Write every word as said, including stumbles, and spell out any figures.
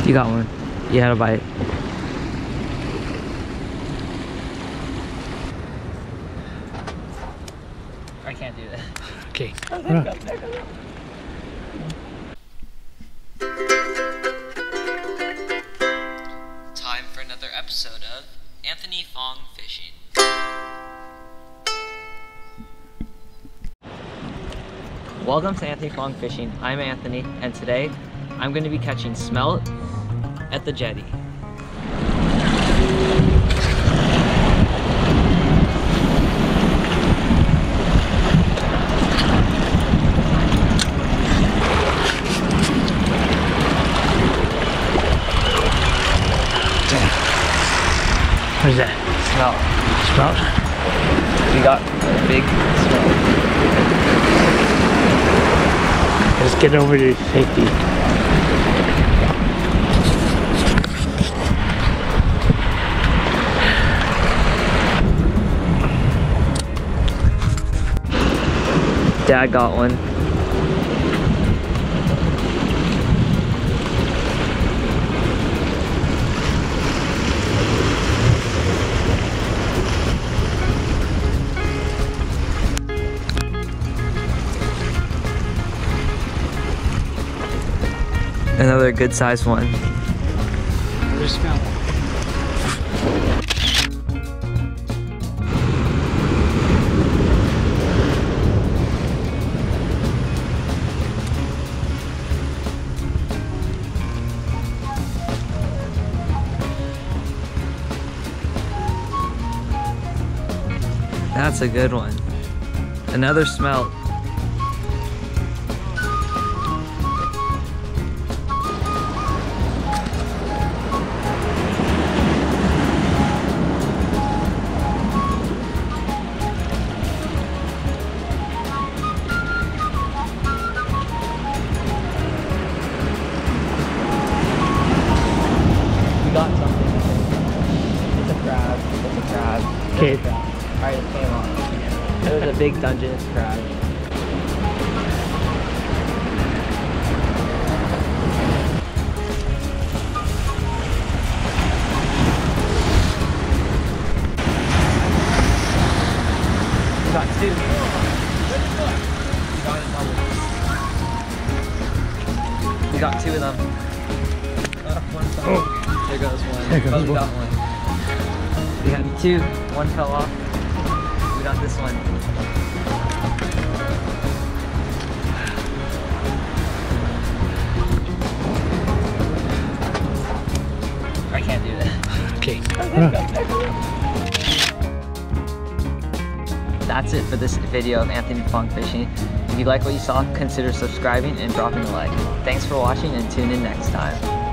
You got one. You had a bite. I can't do that. Okay. Time for another episode of Anthony Fong Fishing. Welcome to Anthony Fong Fishing. I'm Anthony, and today I'm going to be catching smelt at the jetty. What is that? Smelt. Smelt? We got a big smelt. Let's get over to safety. Dad got one. Another good sized one. Another smelt. That's a good one. Another smelt. Got something. It's a crab. It's a crab. Okay. It's a crab. Alright, it came on. It was a big Dungeness crab. We got two. We got two of them. Uh, one fell. Oh. There goes one. There goes Oh, we one. got one. We had two. One fell off. We got this one. I can't do that. Okay. That's it for this video of Anthony Fong Fishing. If you like what you saw, consider subscribing and dropping a like. Thanks for watching and tune in next time.